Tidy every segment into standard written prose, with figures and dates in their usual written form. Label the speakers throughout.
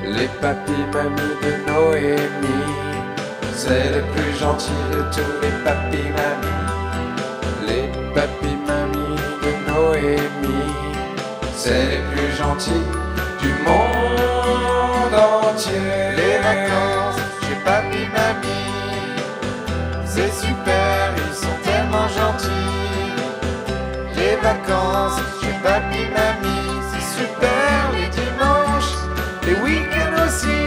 Speaker 1: Les papis mamies de Noémie, c'est les plus gentils de tous les papis mamies. Les papis mamies de Noémie, c'est les plus gentils du monde entier.
Speaker 2: Les vacances chez papy mamie, c'est super, ils sont tellement gentils. Les vacances chez papy mamie, c'est super, les dimanches, les week-ends aussi.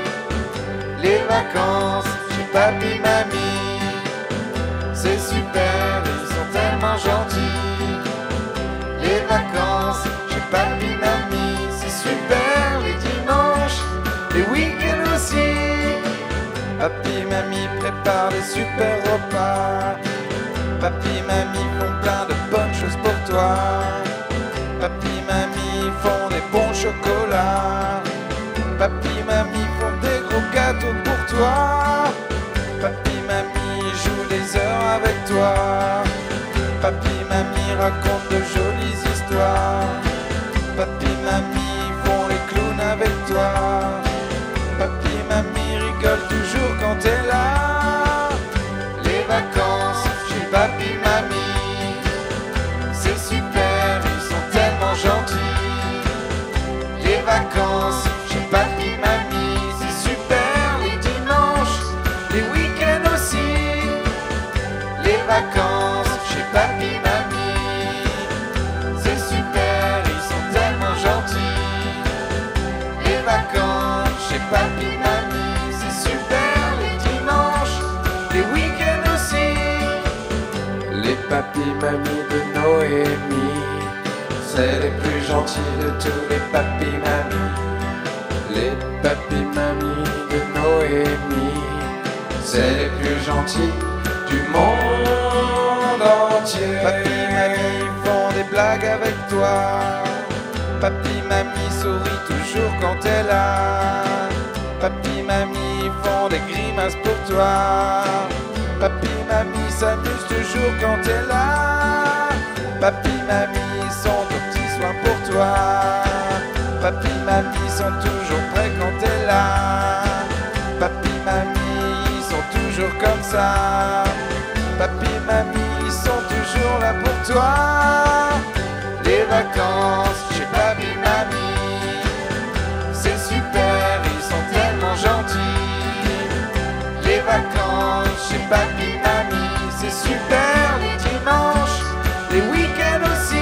Speaker 2: Les vacances chez papy mamie, c'est super, ils sont tellement gentils. Les vacances chez papy mamie, c'est super, les dimanches, les week-ends aussi. Papy mamie prépare des super repas. Papy mamie font plein de bonnes choses pour toi. Papy mamie font des bons chocolats. Papy mamie font des gros gâteaux pour toi. Papy mamie joue des heures avec toi. Papy mamie raconte de jolies histoires. Papy mamie font les clowns avec toi. Papy mamie rigole toujours quand t'es là. Les vacances chez papy mamie, c'est super, ils sont tellement gentils. Les vacances chez papy mamie, c'est super, les dimanches, les week-ends aussi. Les vacances chez papy mamie, c'est super, ils sont tellement gentils. Les vacances chez papy mamie, c'est super, les dimanches, les week-ends aussi.
Speaker 1: Les papis mamies de Noémie, c'est les plus gentils de tous les papis mamies. Les papis mamies de Noémie, c'est les plus gentils du monde entier.
Speaker 2: Papy mamie font des blagues avec toi. Papy mamie sourit toujours quand t'es là. Papy mamie font des grimaces pour toi. Papy mamie s'amuse toujours quand t'es là. Papy mamie sont aux petits soins pour toi. Papy mamie sont toujours prêts quand t'es là. Papy mamie sont toujours comme ça. Papy mamie sont toujours là pour toi. Les vacances chez papy mamie, c'est super, ils sont tellement gentils. Les vacances chez papy mamie, c'est super, les dimanches, les week-ends aussi.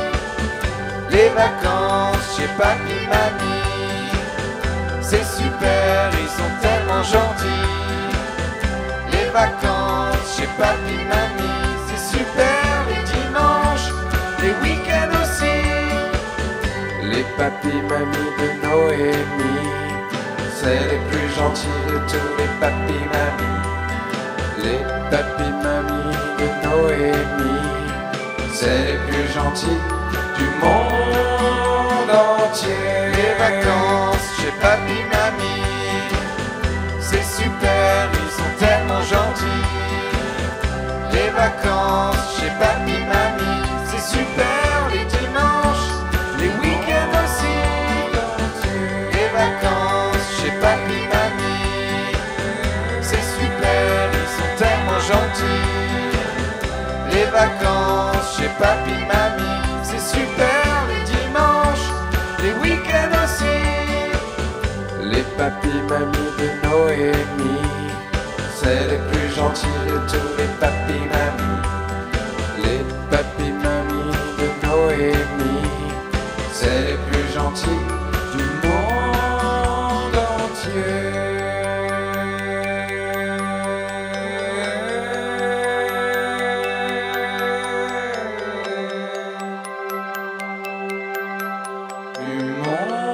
Speaker 2: Les vacances chez papy mamie, c'est super, ils sont tellement gentils. Les vacances chez papy mamie, c'est super, les dimanches, les week-ends aussi.
Speaker 1: Les papis mamies de Noémie, c'est les plus gentils de tous les papis mamies. Les papis mamies de Noémie, c'est les plus gentils du monde entier.
Speaker 2: Les vacances chez papy mamie, c'est super, ils sont tellement gentils. Les vacances chez papy mamie, c'est super, les dimanches, les week-ends aussi. Les vacances chez papy mamie, c'est super, ils sont tellement gentils. Les vacances chez papy mamie, c'est super, les dimanches, les week-ends aussi.
Speaker 1: Les papis mamies de Noémie, c'est les plus gentils de tous les papis mamies. Les papis mamies de Noémie, c'est les plus gentils du monde entier. Du monde